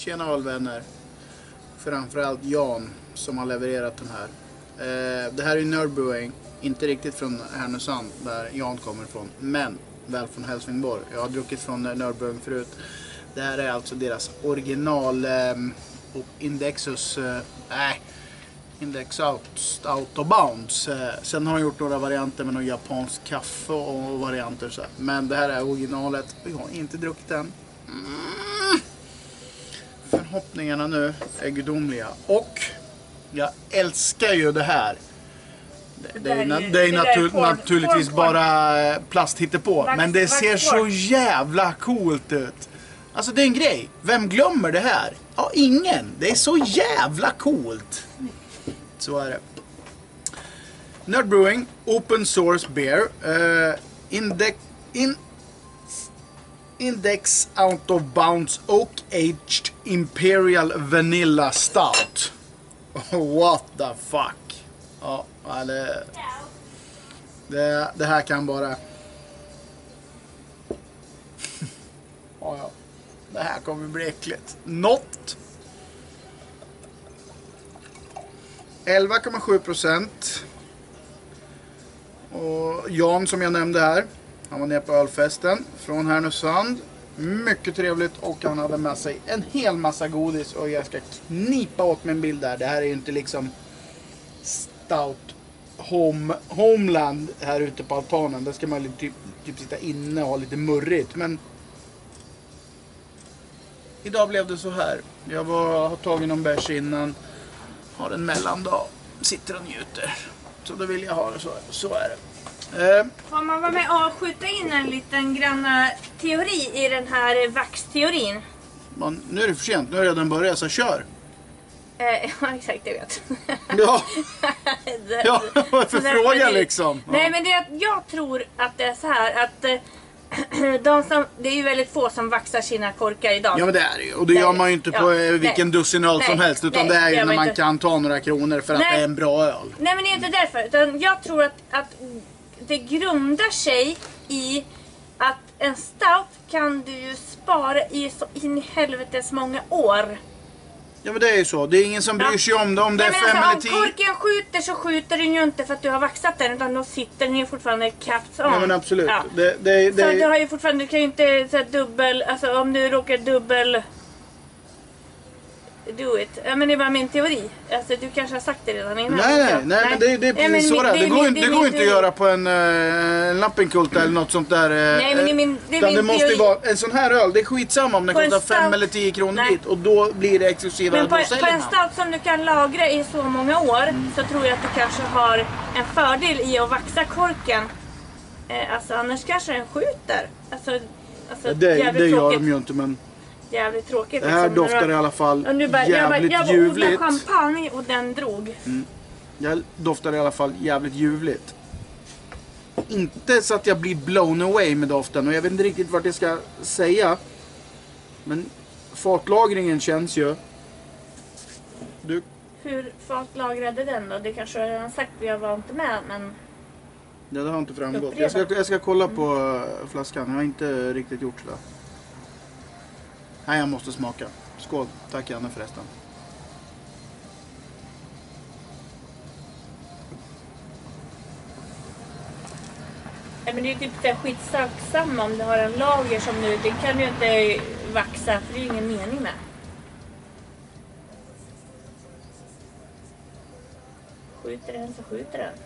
Tjena ölvänner. Framförallt Jan som har levererat den här. Det här är Nerd Brewing. Inte riktigt från Härnösand där Jan kommer ifrån. Men väl från Helsingborg. Jag har druckit från Nerd Brewing förut. Det här är alltså deras original Indexus. Index Stout och Bounce. Sen har de gjort några varianter med någon japansk kaffe och varianter så här. Men det här är originalet. Jag har inte druckit den. Förhoppningarna nu är gudomliga. Och jag älskar ju det här. Det är naturligtvis bara plast hittepå. Men det ser så jävla coolt ut. Alltså det är en grej. Vem glömmer det här? Ja, ingen. Det är så jävla coolt. Så är det. Nerd Brewing, Open Source Beer. Index Out of Bounds Oak Aged Imperial Vanilla Stout. What the fuck? Ja, det här kan bara... Ja. Det här kommer bli äckligt. Något. 11,7%. Och Jan som jag nämnde här. Han var nere på ölfesten från Härnösand. Mycket trevligt och han hade med sig en hel massa godis. Och jag ska knipa åt min bild där. Det här är ju inte liksom stout homeland här ute på altanen. Där ska man typ sitta inne och ha lite murrigt. Men idag blev det så här. Jag har tagit någon bärs innan. Har en mellandag. Sitter och njuter. Så då vill jag ha det så är det. Får man vara med och skjuta in en liten grann teori i den här vaxteorin? Nu är det för sent. Nu har redan börjat så kör. Ja, exakt, jag vet. Ja, ja för frågan liksom. Ja. Nej, men jag tror att det är så här att det är ju väldigt få som vaxar sina korkar idag. Ja, men det är det ju. Och det gör man ju inte på vilken dussin öl som helst. Utan det är ju när man kan ta några kronor för att det är en bra öl. Nej, men det är inte därför. Utan jag tror att det grundar sig i att en stout kan du ju spara i så in i helvetes många år. Ja, men det är ju så. Det är ingen som bryr sig om det. Om det är 5 eller 10. Om korken skjuter så skjuter den ju inte för att du har vaxat den. Utan då sitter den ju fortfarande caps on. Ja, men absolut. Ja. Så du har ju fortfarande, du kan ju inte så här dubbel, alltså om du råkar dubbel do it. Ja, men det är bara min teori. Alltså du kanske har sagt det redan innan. Nej, men det är precis så det går inte att göra på en lappinkulta eller något sånt där. Nej, men det måste ju vara en sån här öl. Det är skitsamma om den kostar 5 eller 10 kronor dit. Och då blir det exklusiva. Men på en stout som du kan lagra i så många år så tror jag att du kanske har en fördel i att vaxa korken. Alltså annars kanske den skjuter. Alltså det gör de ju inte, men jävligt tråkigt. Det här doftar i alla fall jävligt jag ljuvligt. Jag champagne och den drog. Jag doftar i alla fall jävligt ljuvligt. Inte så att jag blir blown away med doften. Och jag vet inte riktigt vad jag ska säga. Men fartlagringen känns ju. Hur fartlagrade den då? Det kanske jag redan sagt. Jag var inte med, men ja, det har inte framgått. Jag ska kolla på flaskan. Jag har inte riktigt gjort det. Nej, jag måste smaka. Skål. Tack Janne förresten. Ja, men det är ju typ skitsamma om du har en lager som nu. Det kan du ju inte vaxa, för det är ju ingen mening med. Skjuter den så skjuter den.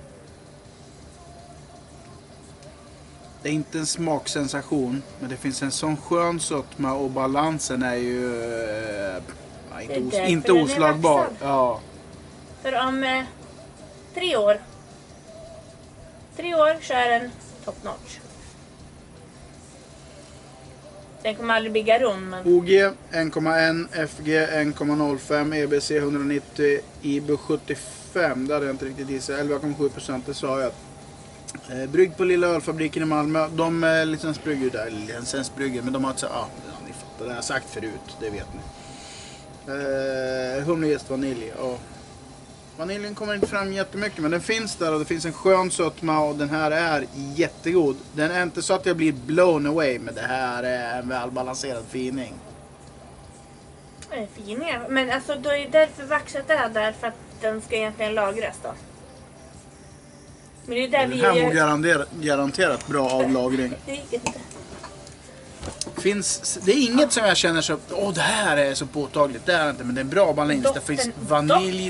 Det är inte en smaksensation, men det finns en sån skön sötma och balansen är ju inte oslagbar. Ja. För om 3 år så är den top notch. Den kommer aldrig bygga rum. Men OG 1,1, FG 1,05, EBC 190, IBU 75. Där hade jag inte riktigt gissat. 11,7%, det sa jag. Brygg på Lilla Ölfabriken i Malmö. De licensbrygger där, licensbrygger, men de har inte ja, ni fattar, det har jag sagt förut, det vet ni. Humle, jäst, vanilj. Och vaniljen kommer inte fram jättemycket, men den finns där och det finns en skön sötma och den här är jättegod. Den är inte så att jag blir blown away, men det här är en välbalanserad fining. Det är fina. Men alltså då är det därför vaxat är där, för att den ska egentligen lagras då. Men det är där Den vi här gör... var garanterat bra avlagring. Det gick inte. Det är inget som jag känner så, det här är så påtagligt. Det är inte, men det är bra balans. Det finns vanilj,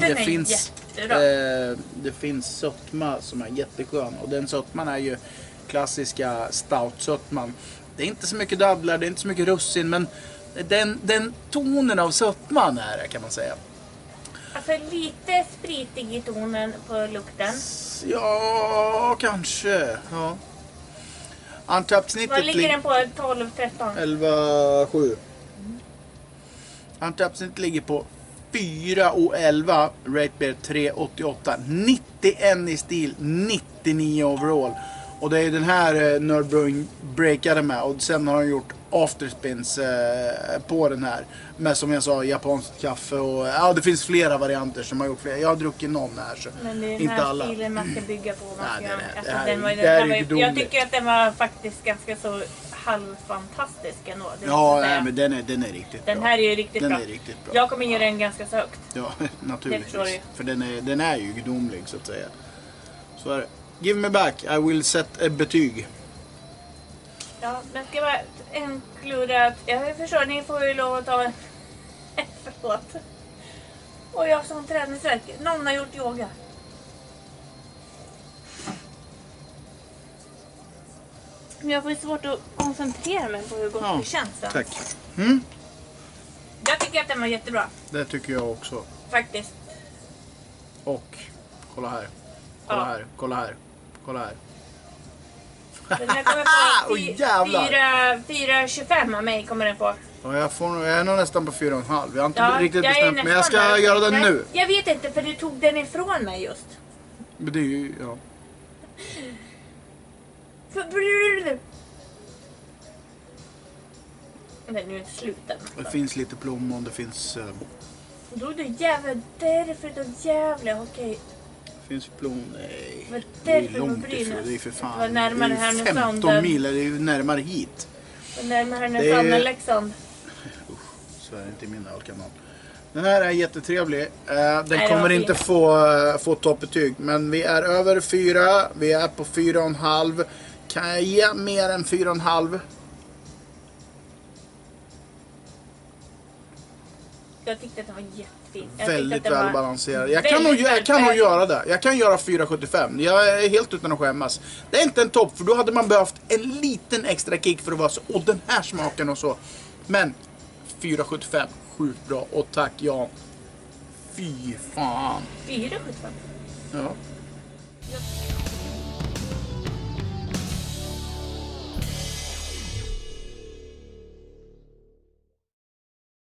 det finns sötma som är jätteskön. Och den sötman är ju klassiska stout-sötman. Det är inte så mycket dadlar, det är inte så mycket russin, men den tonen av sötman är det, kan man säga. Alltså lite spritig i tonen på lukten. Ja, kanske. Ja. Untapped-snittet Vad ligger den på? 12-13? 11,7. Untapped-snittet ligger på 4,11. Rate Beer 3,88. 91 i stil, 99 overall. Och det är den här Nerd Brewing breakade med. Och sen har de gjort afterspins på den här. Med, som jag sa, japanskt kaffe och det finns flera varianter som har gjort flera. Jag har druckit någon här, så men det är den inte här alla. stilen man ska bygga på. Jag tycker att den var faktiskt ganska så halvfantastisk ändå. Men den är riktigt den bra. här är ju riktigt den bra. Är riktigt bra. Jag kommer ge den ganska så högt. Ja, naturligtvis. För den är ju gudomlig, så att säga. Så är det. Give me back, I will set a betyg. Ja, men ska vara en klura. Jag förstår, ni får ju lov att ta en efteråt. Och jag som träningsverk. Någon har gjort yoga. Men jag får ju svårt att koncentrera mig på hur gott det känns. Så. Tack. Jag tycker att den var jättebra. Det tycker jag också. Faktiskt. Och kolla här. Kolla här. Kolla här. Kolla här. Den här kommer få 4,25 av mig kommer den få. Ja, jag är nog nästan på 4,5. Jag har inte riktigt bestämt, men jag ska göra den nu. Jag vet inte, för du tog den ifrån mig just. Men det är ju, ja. Nej, nu är det slutet. Det finns lite plommon, det finns... Då är det jävla därför då jävla okej. Det finns plommon, nej. Men Det är därför långt man ifrån, det är för Det fan. var närmare det är Härnösand 15 mil, det är ju närmare hit. Närmare Härnösand än Leksand. Så är det inte i min ölkanal. Den här är jättetrevlig. Den Nej, kommer inte få toppbetyg. Men vi är över 4. Vi är på 4,5. Kan jag ge mer än 4,5? Jag tyckte att den var jättefin. Väldigt välbalanserad. Jag kan nog göra det. Jag kan göra 4,75. Jag är helt utan att skämmas. Det är inte en topp, för då hade man behövt en liten extra kick för att vara så. Och den här smaken och så. Men 4,75. Sjukt bra. Och tack Jan. Fy fan. 4,75? Ja.